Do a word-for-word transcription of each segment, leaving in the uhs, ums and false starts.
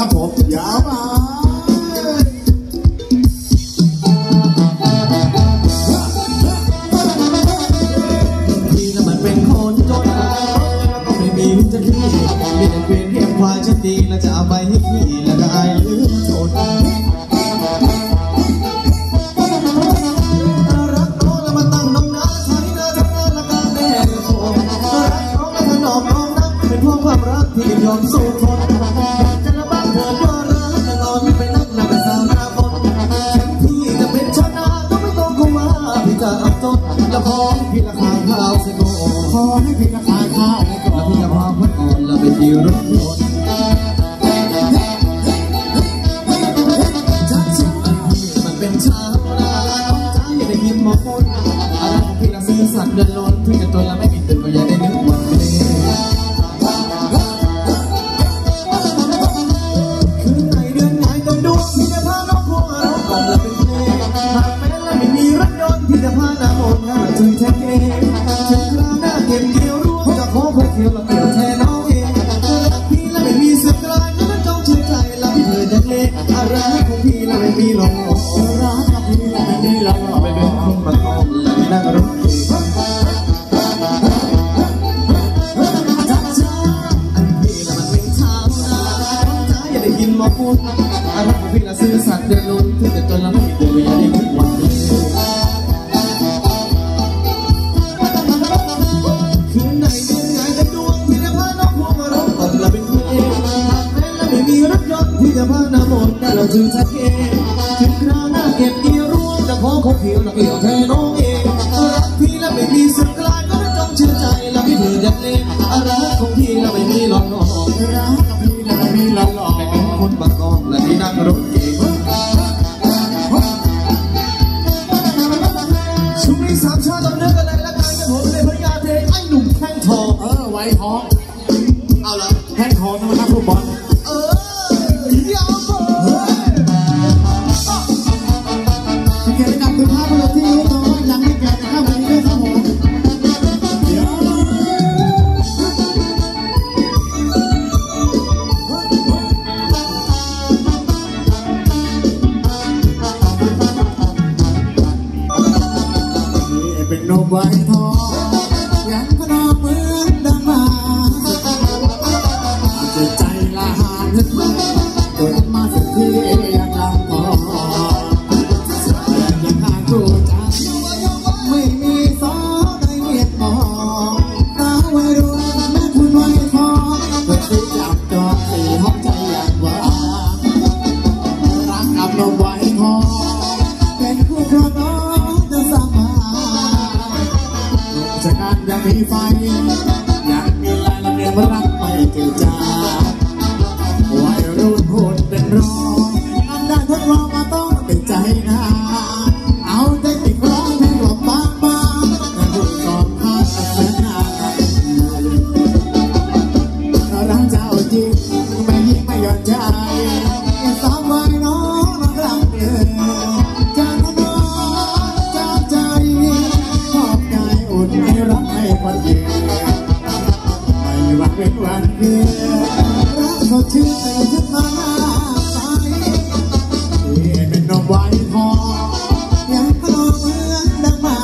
ครับผมยาวมาพี่น่ะมันเป็นคนจนแล้วก็ไม่มีจะขี้มีแต่เพียงเพียงควายฉันดีแล้วจะเอาไปให้พี่แล้วก็อายลืมทนรักน้องแล้วมาตั้งน้องนาไทยนาทำงานละการแน่โผล่รักน้องแล้วถนอมน้องนักเป็นพวกความรักที่ยอมสู้ทนจะระบายเถิดว่ารักจะนอนไม่ไปนักหลับไปสามนาบนพี่จะเป็นชนะต้องไม่ต้องกลัวพี่จะอับจนแล้วพอพี่ราคาข้าวเสกขอให้พี่ราคาข้าวแล้วพี่จะพาคนอ่อนแล้วไปที่รถยนต์มันเป็นชาวนาน้องจ้าอย่าได้ยิ้มมองคนอะไรของพี่ละซื้อสัตว์เดินล้นถึงจะตัวละไม่มีตึกก็อย่าได้นึกวันเลยคืนไหนเดือนไหนต้องดูพี่จะพาน้องพวกเราก่อนละเป็นเพลงหากแม้และไม่มีรถยนต์พี่จะพาน้าโอนงานจุยแท็กเองถึงคราวหน้าเก็บเกี่ยวร่วงจะขอคนเที่ยวละเกี่ยวแทนน้องเองรักพี่และไม่มีเสื่อมกลายแล้วจ้องเชื่อใจและพี่เธอจะเล่อะไรของพี่และไม่มีหลงรักกับพี่และไม่มีหลงไม่เป็นคนมาตอบและนั่งรถเองมาพูดอะไรของพี่ละซื้อสัตว์เดินลุ้นถึงแต่ตัวละไม่มีตัวอย่าได้คิดหวังเลยคืนไหนเดือนไหนจะดวงพี่จะพาน้องพวงมารบก่อนละเป็นเพลงหากแม้และไม่มีรถยนต์พี่จะพาน้าหมดแต่เราจึงชัดเจนถึงคราวหน้าเก็บเกี่ยวร่วงจะขอคบเกี่ยวนักเกี่ยวแทนน้องเองรักพี่และไม่มีสึกกลายก็ไม่ต้องเชื่อใจและพี่เธอจะเล่นอะไรของพี่และไม่มีหลอกหลอกรักกับพี่และไม่มีหลอกหลอกคนบางกอกและที่นั่งรถเก๋งช่วงนี้สามชาติต้องเลือกอะไรละกันจะผมเลยพยาเทไอ้หนุ่มแข้งทองเออไว้ท้องเอาละแข้งทองนั่นมันนักฟุตบอลเออยาวเลยเกี่ยวกับคุณภาพเราที่รู้ตัวว่ายังไม่แก่แต่ข้ามวันนี้ด้วยครับผมเป็นนมไว้ทองยังก็นอนเหมือนดังมาจะใจละหานนึกมาเกิดมาสักทียังลำพอแต่ยังหาตัวใจไม่มีสอได้เงียบมองตาไว้ด้วยแม่คุณไว้ทองเปิดสีจับจอบสีห้องใจอย่างว่ารักกับนมไว้ทองเป็นคู่ครองน้องจะสามารถจากการยังมีไฟยังมีลายละเอียดรักไม่เกี่ยวจาวัยรุ่นพูดเป็นร้องอันได้ทดลองมาต้องติดใจนะเอาใจติดร้องเพลงหลบบ้างบ้างแต่ดูสอบพาดแต่เส้นหน้ารักเจ้าจริงไม่ยิ่งไม่หย่อนใจสาววัยน้องน้องรักเดินจากน้องจากใจขอบใจอุ่นให้รักให้คนเดียวไม่วันเป็นวันเดียวรักสดชื่นแต่ขึ้นมาหน้าใสที่เป็นนมไว้ทองยังก็นอนเหมือนดังมา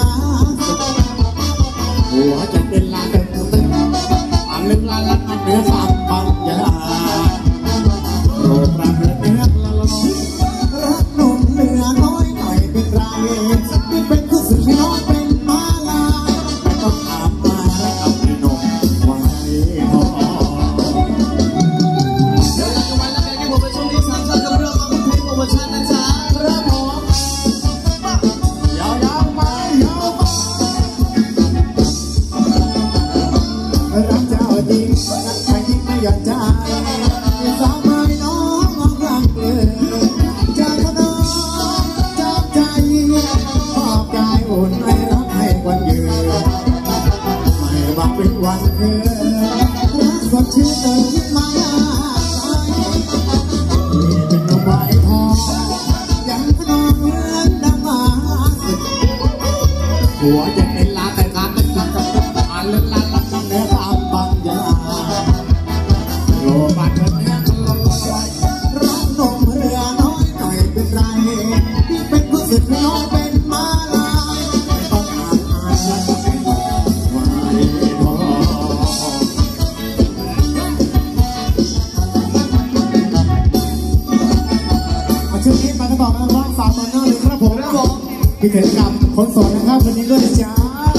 หัวจะเป็นลาเดินตึ้งอันลึกลาลัดมันเนื้อความปัญญาโปรดรับเนื้อเนื้อละลอยรักหนุ่มเหลือน้อยหน่อยเป็นไรที่เป็นคู่สุดที่น้องเป็นมาลาไม่ต้องถามมาและกับพี่นมไว้ทองเดี๋ยวเราจะวันละกันที่ผมไปช่วงนี้สามชาติกับเรื่องมาเป็นเพลงโปรโมชั่นนะจ๊ะครับผมยาวยาวไปยาวไปรักเจ้าจริงรักใครยิ่งไม่หย่อนใจสาวไม่น้องน้องรักเลยจากน้องจากใจมอบกายอุ่นให้รักให้วันยืนไม่ว่าเป็นวันคืนรักสดชื่นเติมขึ้นมาที่เป็นนมไว้ทองยังก็นอนเหมือนดังมาสึกหัวจะเป็นลาแต่การไม่ตัดกับอ่านเรื่องลาลับเนื้อตามบางอย่างโลบานเธอเนื้อลอยกิจกรรมคนโสดนะครับวันนี้ด้วยจ้า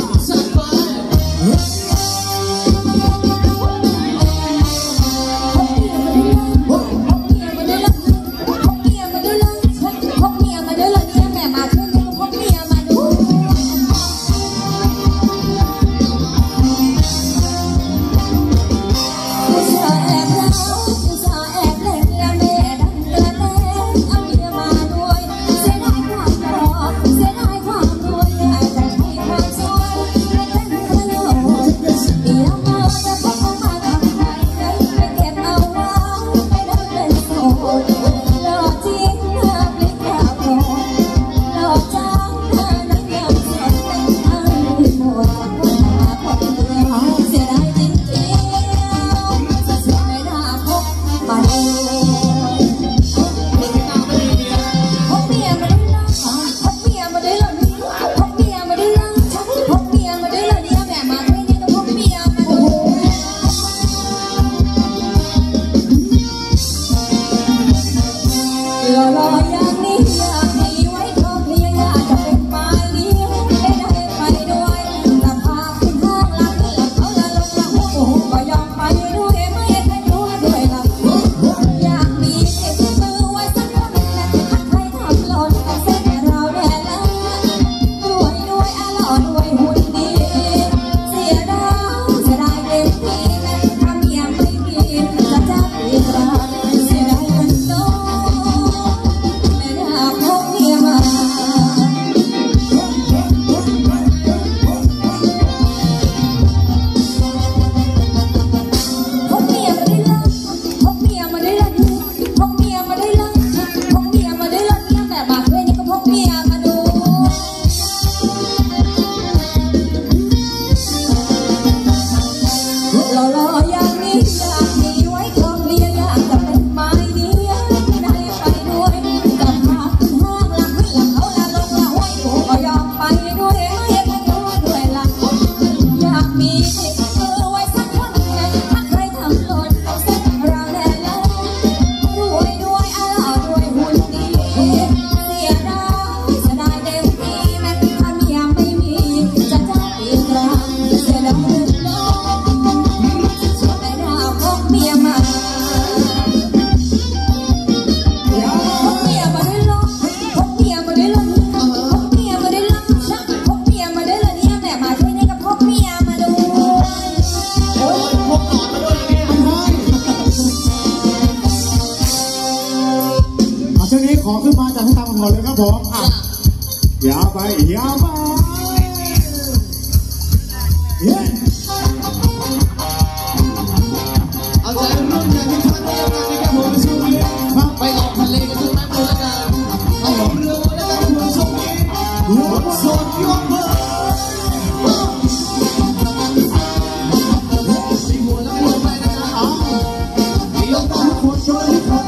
ขอขึ้นมาจากให้ตามก่อนเลยครับผมอ่ะยาวไปยาวไปเย้เอาใจรุ่นใหญ่ที่ท่านได้ยังไงนะครับผมช่วงนี้ไปออกทะเลกันสักแป๊บนึงแล้วกันเอาหัวเรือไว้แล้วกันผมช่วงนี้หัวสดยกเบอร์สี่หัวแล้วก็ลงไปนะครับยกตัวทุกคนช่วยครับ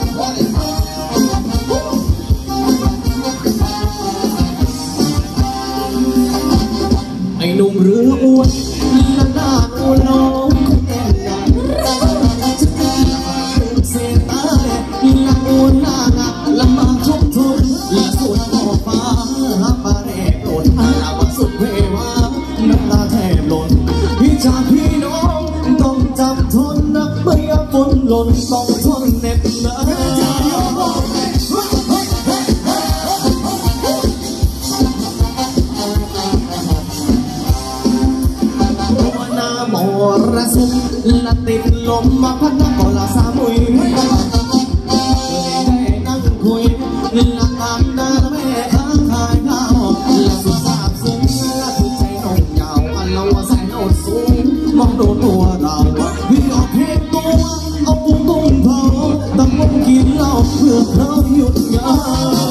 ไอ้หนุ่มเรืออ้วนละหน้าอ้วนน้องแก่ใหญ่จะกลายเป็นเศษตาละอ้วนหน้างะละมาทุ่มทุนละสวยขอบฟ้าฮับปาเรศหล่นละวันสุดเววาน้ำตาแทบหล่นพี่จากพี่น้องต้องจำทนนักเมื่อฝนหล่นต้องทนเหน็บหนาวมรสุมละติดลมมาพัดน้ำก็ละสามุยได้นั่งคุยละตามหน้าแม่ค้าขายข้าวละสุดซาบซึ้งละคือใจน้องยาวอันละว่าแสนอดสูงมองโดนตัวเราพี่ออกเพลงตัวเอาปุ้งปุ้งเผาตั้งวงกินเหล้าเพื่อเพลินหยุดยา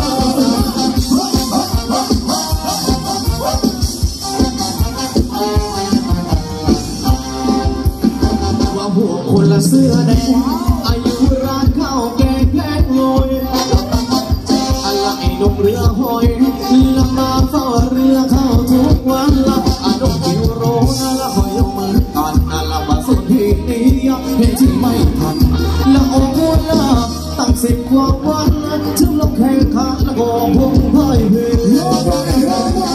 หัวคนละเสื้อแดงอายุร้านข้าวแกงแพงโวยอะไรนกเรือหอยละมาเฝ้าเรือเข้าทุกวันละอนกจิวโรละหอยมือกันละมาสุดที่นี้เห็นที่ไม่ทันละออกวนละตั้งสิบกว่าวันถึงลงแข่งขันละโกพงพ่ายเพล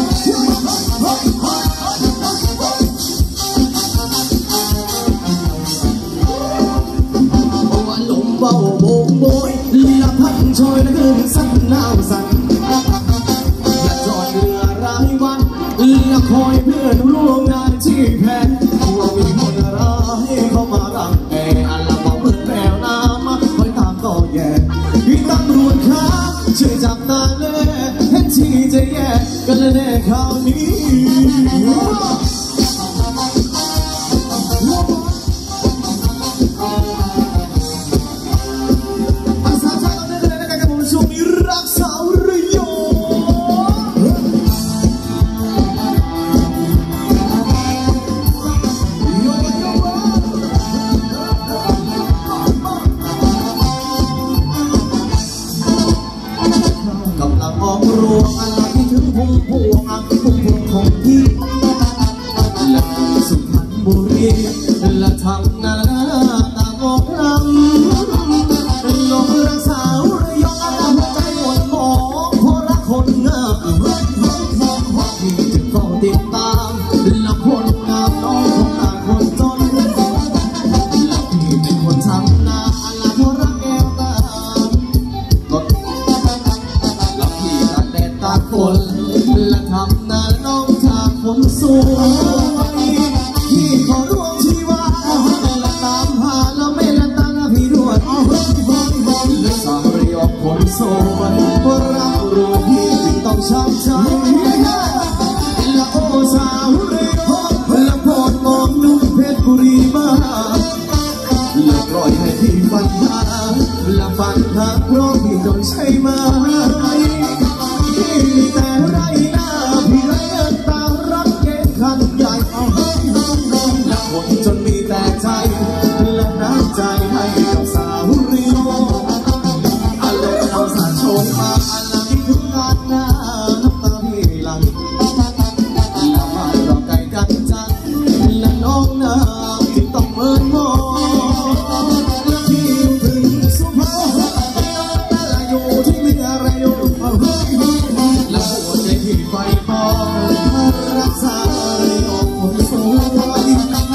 บุรีและทำนาตาบอกลำลงรักสาวระยองหัวใจหมดหมองเพราะรักคนงามที่จึงต้องติดตามและคนงามน้องของต่างคนจนและพี่เป็นคนทำนาและเพราะรักแก้วตาก็และพี่ตากแดดตากฝนและทำนาน้องจากคนสวยพี่ขอร่วมชีวาและตามหาแล้วไม่ละตาหน้าพี่ด้วยและสาวระยองคนสวยเพราะรักรู้พี่จึงต้องช้ำใจและโอ้สาวระยองและโปรดมองนุ่มเพชรบุรีมาและปล่อยให้พี่ฝันหาและฝันหาเพราะพี่จนใช่ไหมพี่มีแต่ไรหน้าพี่ไรเงินตารักเกณฑ์ขันใหญ่และคนจนมีแต่ใจและน้ำใจให้กับสาวระยองอาเลเอาสาโชนมาอาลาคิดถึงงานหน้าน้ำตาพี่หลังและมาเราไกลกันจังและน้องน้ำที่ต้องเมินมองและพี่ถึงสุภาพแต่ละอยู่ที่มีอะไรอยู่และหัวใจพี่ไฟปองรักษาระยองคนสวย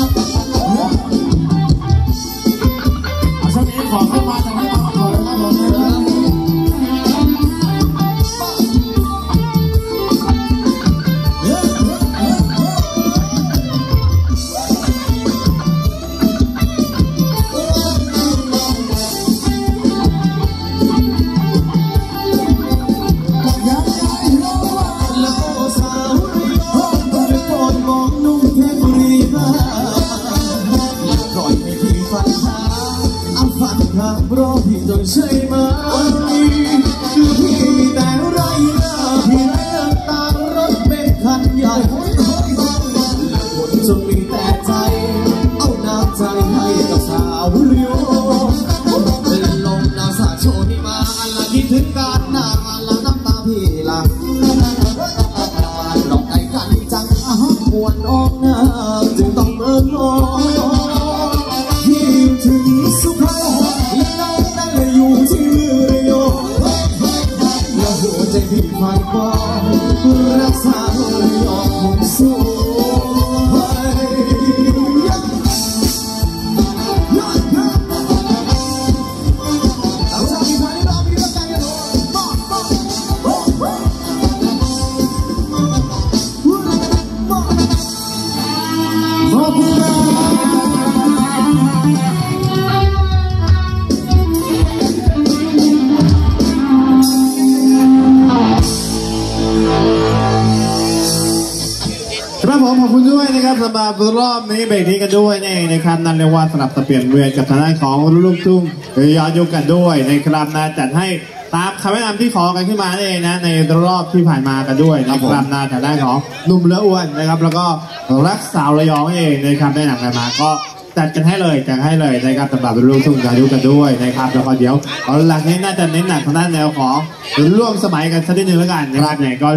ช่วงนี้ขอเข้ามาจากให้ฟังก่อนนะครับผมแล้วสาวระยองได้โปรดมองนุ่มเพชรบุรีมาอย่าปล่อยให้พี่ฝันหาเอาฝันหาเพราะพี่จนใช่ไหมคือพี่มีแต่ไรหน้าพี่ไรเงินตารถเป็นคันใหญ่และคนจนมีแต่ใจเอาน้ำใจให้กับสาวระยองเป็นลมหนาวสาดโชนี่มาละคิดถึงการหน้าละน้ำตาพี่ละดอกไก่กันจังมวนออกหน้าจึงต้องเมินมองพี่ถึงสุขและน้องนั่นเลยอยู่ที่มือระยองและหัวใจพี่ไฟปองรักษาระยองคนสวยเอาชาติไทยเรามีรักใจกันบ้าบ้าขอบคุณครับครับผมขอบคุณด้วยนะครับสำหรับรอบนี้เบรกนี้กันด้วยนี่นะครับนั่นเรียกว่าสลับสับเปลี่ยนเวียนกับทางด้านของลูกทุ่งย้อนยุคกันด้วยนะครับนะจัดให้ตามคำแนะนำที่ขอกันขึ้นมาเองนะในรอบที่ผ่านมากันด้วยนะครับนะทางด้านของหนุ่มเลืออ้วนนะครับแล้วก็รักสาวระยองเองนะครับแนะนำกันมาก็จัดกันให้เลยจัดให้เลยนะครับสำหรับลูกทุ่งย้อนยุคกันด้วยนะครับแล้วก็เดี๋ยวหลังนี้น่าจะเน้นหนักทางด้านแนวของร่วมสมัยกันสักนิดนึงแล้วกันนะครับเนี่ยก็